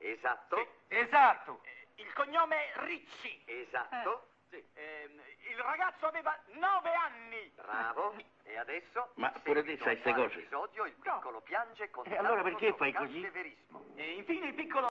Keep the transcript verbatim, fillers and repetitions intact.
Esatto. Sì. Esatto. Eh, il cognome Ricci. Esatto. Sì. Ehm, il ragazzo aveva nove anni. Bravo. E adesso? Ma pure te sai ste cose. Episodio, il piccolo piange con E allora tanto perché fai soffiante così? verismo. E infine il piccolo